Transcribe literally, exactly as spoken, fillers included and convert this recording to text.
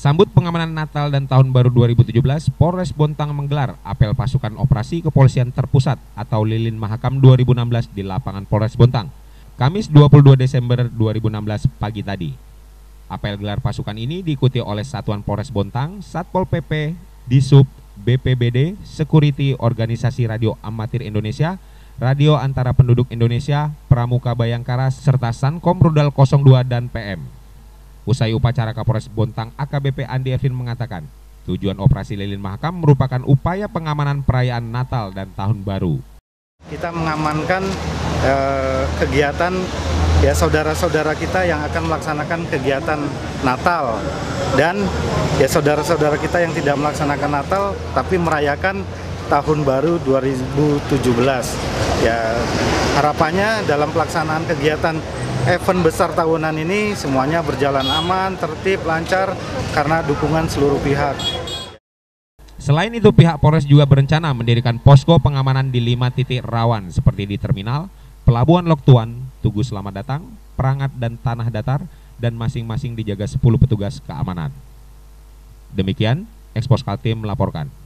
Sambut pengamanan Natal dan Tahun Baru dua ribu tujuh belas, Polres Bontang menggelar apel pasukan operasi kepolisian terpusat atau Lilin Mahakam dua ribu enam belas di lapangan Polres Bontang, Kamis dua puluh dua Desember dua ribu enam belas pagi tadi. Apel gelar pasukan ini diikuti oleh Satuan Polres Bontang, Satpol P P, Disub, B P B D, Security Organisasi Radio Amatir Indonesia, Radio Antara Penduduk Indonesia, Pramuka Bayangkara, serta Sankom Rudal nol dua dan P M. Usai upacara, Kapolres Bontang A K B P Andi Ervin mengatakan, tujuan operasi Lilin Mahakam merupakan upaya pengamanan perayaan Natal dan Tahun Baru. Kita mengamankan eh, kegiatan ya saudara-saudara kita yang akan melaksanakan kegiatan Natal, dan ya saudara-saudara kita yang tidak melaksanakan Natal tapi merayakan Tahun Baru dua ribu tujuh belas. Ya, harapannya dalam pelaksanaan kegiatan event besar tahunan ini semuanya berjalan aman, tertib, lancar karena dukungan seluruh pihak. Selain itu, pihak Polres juga berencana mendirikan posko pengamanan di lima titik rawan seperti di terminal, Pelabuhan Lok Tuan, Tugu Selamat Datang, Perangat dan Tanah Datar, dan masing-masing dijaga sepuluh petugas keamanan. Demikian, Expos Kaltim melaporkan.